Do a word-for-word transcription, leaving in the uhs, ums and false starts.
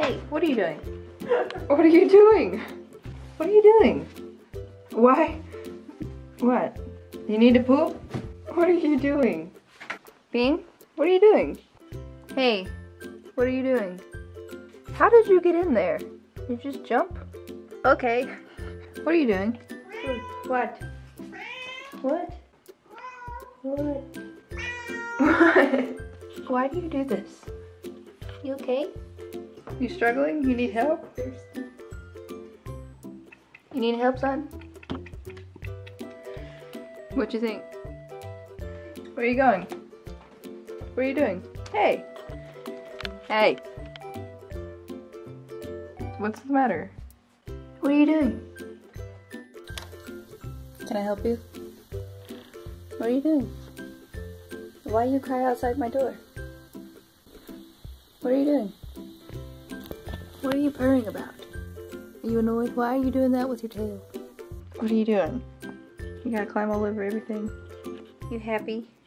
Hey, what are you doing? What are you doing? What are you doing? Why? What? You need to poop? What are you doing? Bean, what are you doing? Hey, what are you doing? How did you get in there? You just jump? Okay. What are you doing? What? What? What? What? Why do you do this? You okay? You struggling? You need help? You need help, son? What you think? Where are you going? What are you doing? Hey! Hey! What's the matter? What are you doing? Can I help you? What are you doing? Why you cry outside my door? What are you doing? What are you purring about? Are you annoyed? Why are you doing that with your tail? What are you doing? You gotta climb all over everything. You happy?